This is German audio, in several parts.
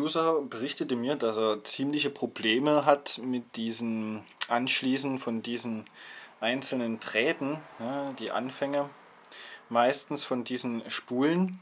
User berichtete mir, dass er ziemliche Probleme hat mit diesem Anschließen von diesen einzelnen Drähten, ja, die Anfänge meistens von diesen Spulen.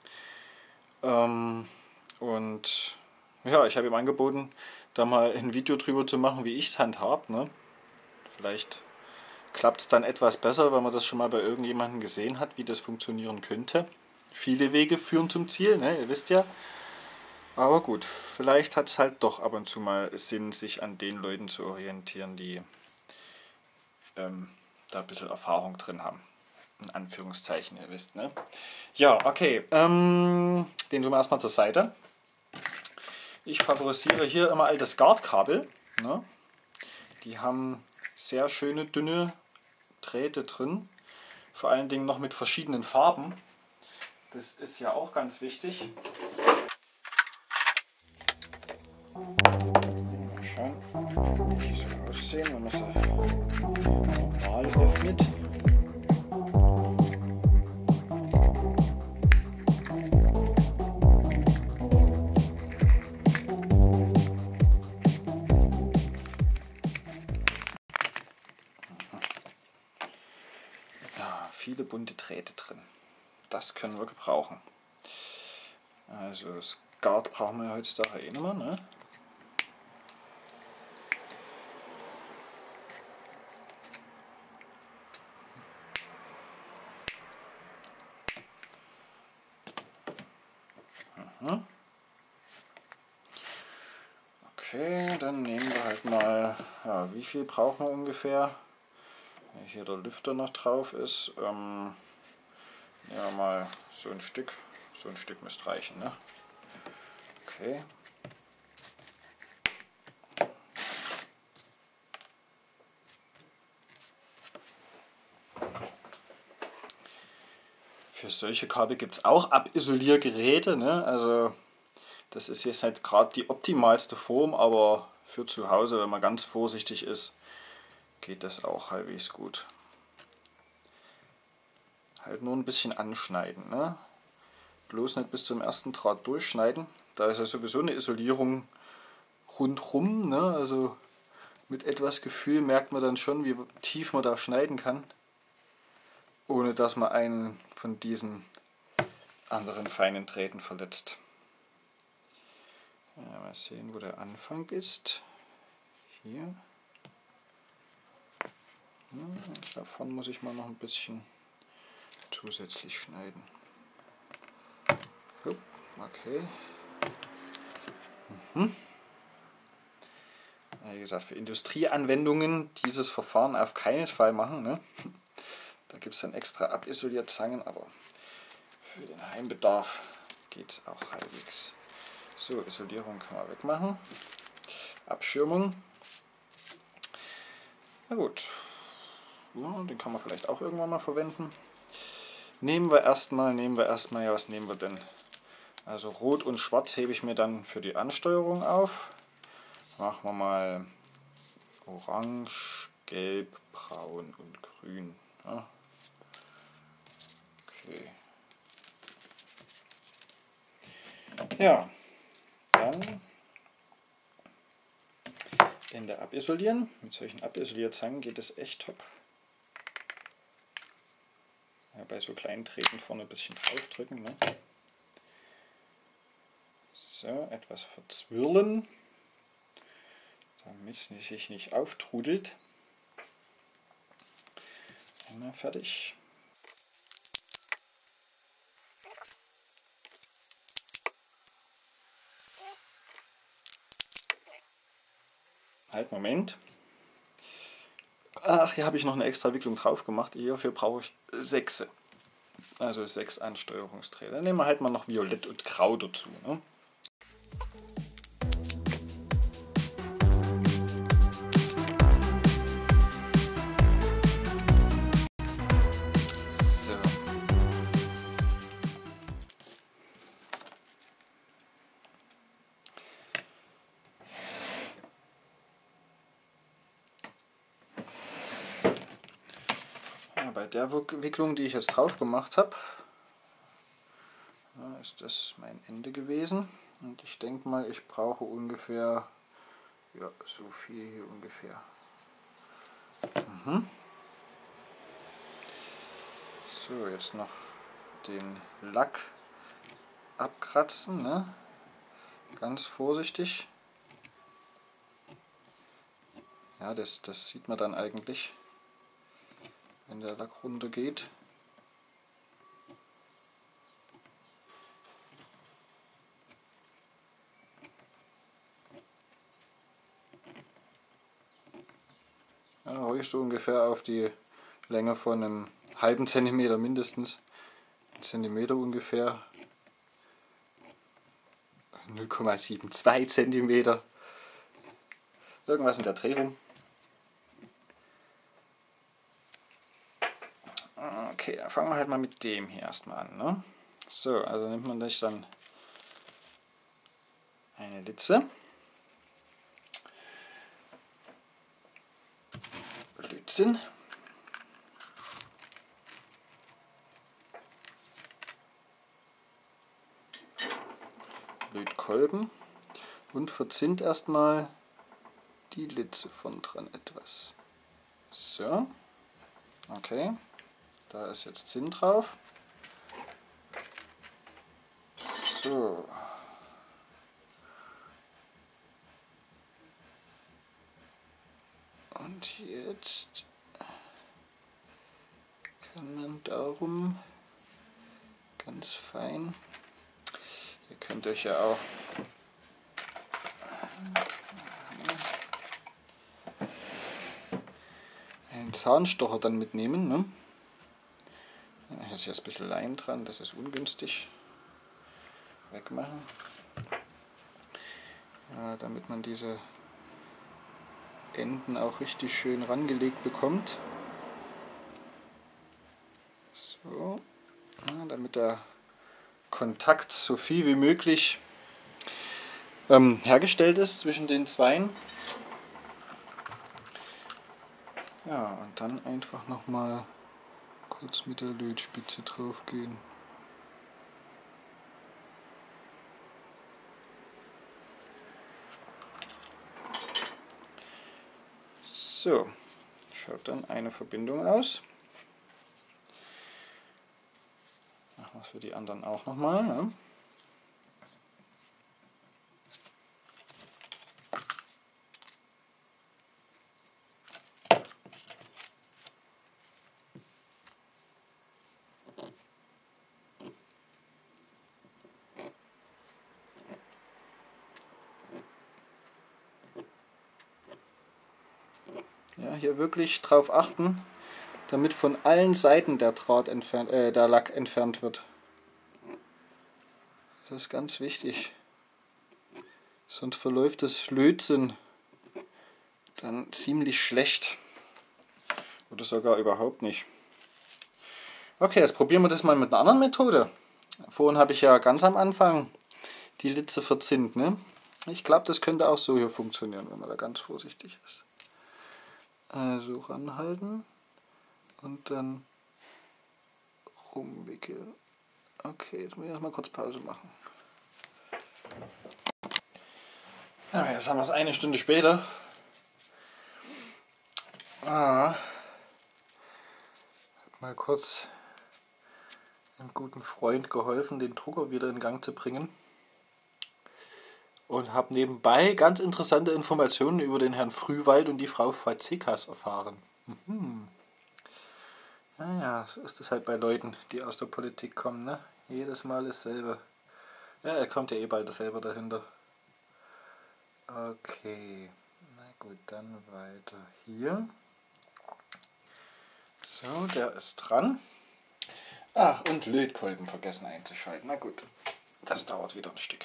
Und ja, ich habe ihm angeboten, da mal ein Video drüber zu machen, wie ich es handhabe. Ne? Vielleicht klappt es dann etwas besser, wenn man das schon mal bei irgendjemandem gesehen hat, wie das funktionieren könnte. Viele Wege führen zum Ziel, ne? Ihr wisst ja. Aber gut, vielleicht hat es halt doch ab und zu mal Sinn, sich an den Leuten zu orientieren, die da ein bisschen Erfahrung drin haben. In Anführungszeichen, ihr wisst, ne? Ja, okay, den tun wir erstmal zur Seite. Ich favorisiere hier immer altes Guard-Kabel. Ne? Die haben sehr schöne, dünne Drähte drin. Vor allen Dingen noch mit verschiedenen Farben. Das ist ja auch ganz wichtig. Mal schauen, wie die so aussehen, wenn man sie normal öffnet. Ja, viele bunte Drähte drin. Das können wir gebrauchen. Also das Guard brauchen wir heutzutage eh nicht mehr, ne? Okay, dann nehmen wir halt mal, ja, wie viel brauchen wir ungefähr? Wenn hier der Lüfter noch drauf ist, nehmen wir mal so ein Stück müsste reichen, ne? Okay. Für solche Kabel gibt es auch Abisoliergeräte, ne? Also das ist jetzt halt gerade die optimalste Form, aber für zu Hause, wenn man ganz vorsichtig ist, geht das auch halbwegs gut. Halt nur ein bisschen anschneiden, ne? Bloß nicht bis zum ersten Draht durchschneiden. Da ist ja sowieso eine Isolierung rundrum, ne? Also mit etwas Gefühl merkt man dann schon, wie tief man da schneiden kann, ohne dass man einen von diesen anderen feinen Drähten verletzt. Ja, mal sehen, wo der Anfang ist. Hier. Davon muss ich mal noch ein bisschen zusätzlich schneiden. Okay. Wie gesagt, für Industrieanwendungen dieses Verfahren auf keinen Fall machen. Ne? Da gibt es dann extra Abisolierzangen, aber für den Heimbedarf geht es auch halbwegs. So, Isolierung kann man wegmachen. Abschirmung. Na gut, ja, den kann man vielleicht auch irgendwann mal verwenden. Nehmen wir erstmal, ja, was nehmen wir denn? Also Rot und Schwarz hebe ich mir dann für die Ansteuerung auf. Machen wir mal Orange, Gelb, Braun und Grün. Ja. Okay. Ja, dann Ende abisolieren. Mit solchen Abisolierzangen geht es echt top. Ja, bei so kleinen Drähten vorne ein bisschen draufdrücken. Ne? So, etwas verzwirlen, damit es sich nicht auftrudelt. Einmal fertig. Halt, Moment. Ach, hier habe ich noch eine extra Wicklung drauf gemacht. Hierfür brauche ich 6. Also 6 Ansteuerungsdrähte. Dann nehmen wir halt mal noch Violett und Grau dazu. Ne? So. Ja, bei der Wicklung, die ich jetzt drauf gemacht habe, ist das mein Ende gewesen. Und ich denke mal, ich brauche ungefähr, ja, so viel hier ungefähr. So, jetzt noch den Lack abkratzen, ne? Ganz vorsichtig. Ja, das sieht man dann eigentlich, wenn der Lack runter geht. Ja, ruhig so ungefähr auf die Länge von einem halben Zentimeter mindestens. Zentimeter ungefähr. 0,72 Zentimeter. Irgendwas in der Dreh rum. Okay, dann fangen wir halt mal mit dem hier erstmal an. Ne? So, also nimmt man sich dann eine Litze. Blödsinn. Lötkolben und verzinnt erstmal die Litze von dran etwas. So, okay, da ist jetzt Zinn drauf. So. Und jetzt kann man darum ganz fein, ihr könnt euch ja auch einen Zahnstocher dann mitnehmen. Ne? Hier ist jetzt ein bisschen Leim dran, das ist ungünstig. Wegmachen. Ja, damit man diese Enden auch richtig schön rangelegt bekommt. So, ja, damit der Kontakt so viel wie möglich hergestellt ist zwischen den Zweien. Ja, und dann einfach nochmal kurz mit der Lötspitze drauf gehen. So, schaut dann eine Verbindung aus. Machen wir es für die anderen auch nochmal. Ne? Ja, hier wirklich drauf achten, damit von allen Seiten der Draht entfernt, der Lack entfernt wird. Das ist ganz wichtig. Sonst verläuft das Lötzinn dann ziemlich schlecht. Oder sogar überhaupt nicht. Okay, jetzt probieren wir das mal mit einer anderen Methode. Vorhin habe ich ja ganz am Anfang die Litze verzinnt. Ne? Ich glaube, das könnte auch so hier funktionieren, wenn man da ganz vorsichtig ist. Also ranhalten und dann rumwickeln. Okay, jetzt muss ich erstmal kurz Pause machen. Ja, jetzt haben wir es eine Stunde später. Hab mal kurz einem guten Freund geholfen, den Drucker wieder in Gang zu bringen. Und habe nebenbei ganz interessante Informationen über den Herrn Frühwald und die Frau Fazekas erfahren. Naja, so ist es halt bei Leuten, die aus der Politik kommen, ne? Jedes Mal dasselbe. Ja, er kommt ja eh bald dasselbe dahinter. Okay, na gut, dann weiter hier. So, der ist dran. Ach, und Lötkolben vergessen einzuschalten. Na gut, das dauert wieder ein Stück.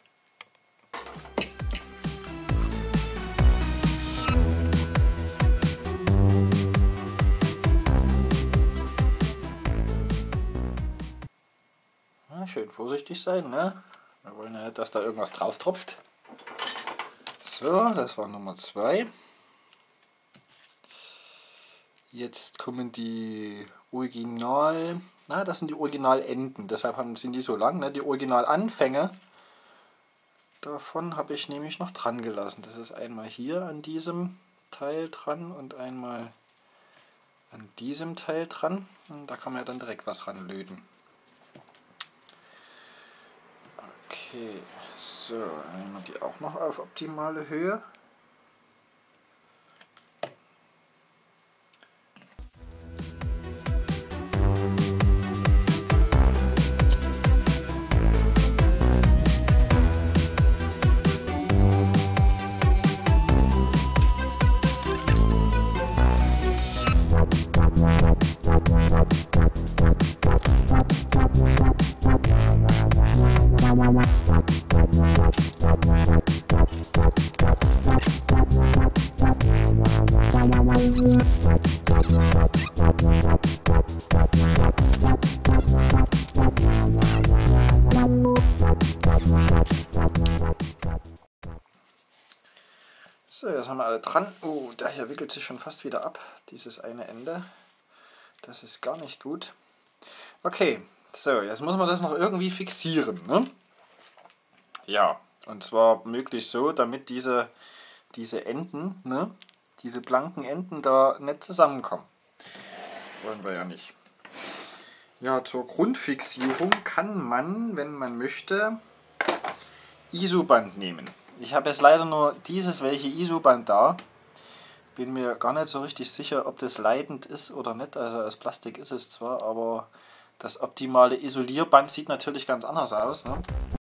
Na, schön vorsichtig sein, ne? Wir wollen ja nicht, dass da irgendwas drauf tropft. So, das war Nummer 2. Jetzt kommen die das sind die Originalenden, deshalb sind die so lang. Ne? Die Originalanfänge davon habe ich nämlich noch dran gelassen. Das ist einmal hier an diesem Teil dran und einmal an diesem Teil dran. Und da kann man ja dann direkt was ranlöten. Okay, so, dann nehmen wir die auch noch auf optimale Höhe. So, jetzt haben wir alle dran. Oh, der hier wickelt sich schon fast wieder ab, dieses eine Ende. Das ist gar nicht gut. Okay, so, jetzt muss man das noch irgendwie fixieren, ne? Ja, und zwar möglichst so, damit diese Enden, ne, diese blanken Enden da nicht zusammenkommen. Wollen wir ja nicht. Ja, zur Grundfixierung kann man, wenn man möchte, Isoband nehmen. Ich habe jetzt leider nur dieses welche Isoband da. Bin mir gar nicht so richtig sicher, ob das leitend ist oder nicht. Also aus Plastik ist es zwar, aber das optimale Isolierband sieht natürlich ganz anders aus, ne?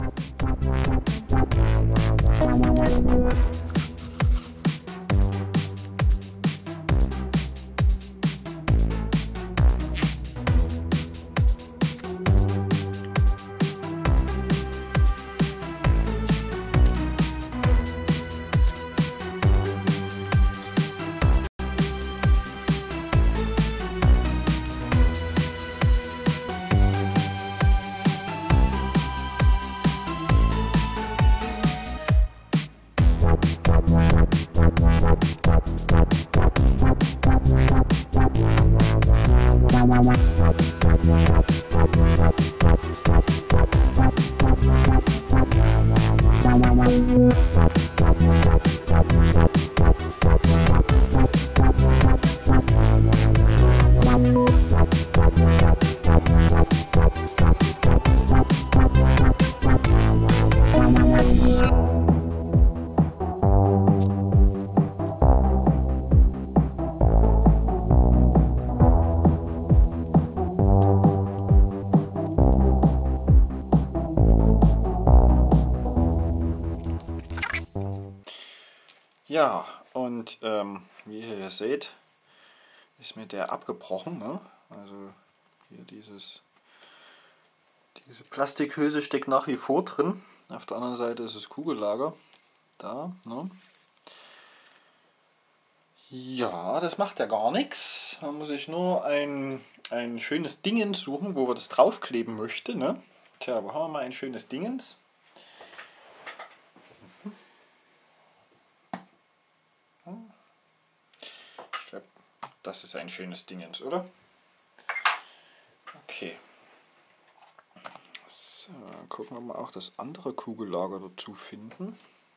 Ja, und wie ihr hier seht, ist mir der abgebrochen, ne? Also hier diese Plastikhülse steckt nach wie vor drin. Auf der anderen Seite ist das Kugellager. Da, ne? Ja, das macht ja gar nichts. Da muss ich nur ein schönes Dingens suchen, wo wir das draufkleben möchten, ne? Tja, wo haben wir mal ein schönes Dingens? Ich glaube, das ist ein schönes Dingens, oder? Okay. So, dann gucken wir mal auch das andere Kugellager dazu finden.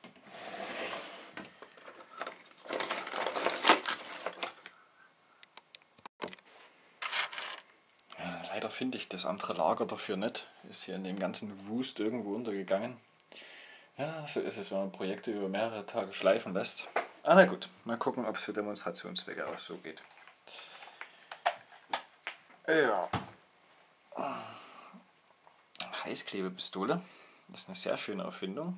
Ja, leider finde ich das andere Lager dafür nicht. Ist hier in dem ganzen Wust irgendwo untergegangen. Ja, so ist es, wenn man Projekte über mehrere Tage schleifen lässt. Ah, na gut, mal gucken, ob es für Demonstrationszwecke auch so geht. Ja. Heißklebepistole. Das ist eine sehr schöne Erfindung.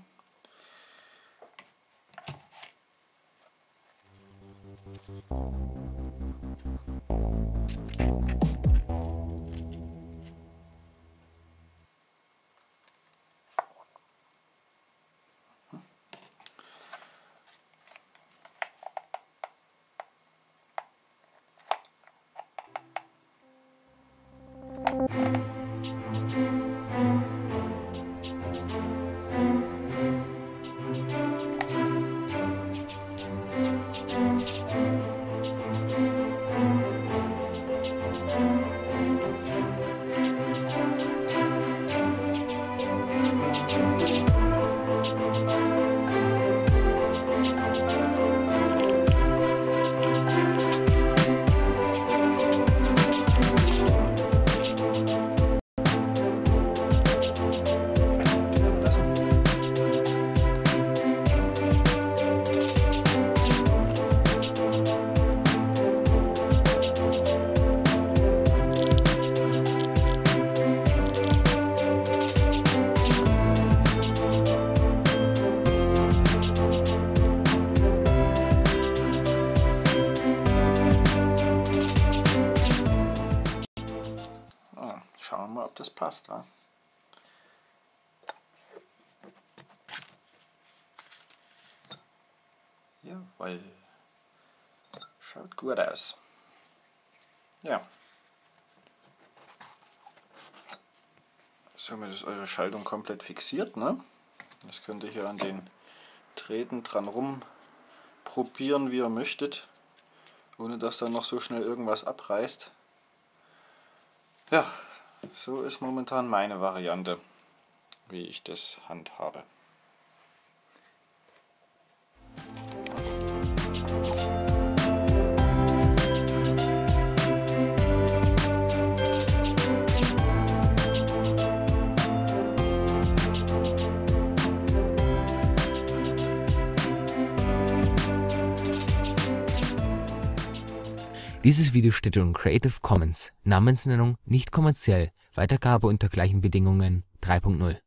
das passt. Ja? Jawohl. Schaut gut aus. Ja. Somit ist eure Schaltung komplett fixiert. Ne? Das könnt ihr hier an den Drähten dran rum probieren, wie ihr möchtet, ohne dass dann noch so schnell irgendwas abreißt. Ja, so ist momentan meine Variante, wie ich das handhabe. Dieses Video steht unter Creative Commons, Namensnennung nicht kommerziell, Weitergabe unter gleichen Bedingungen 3.0.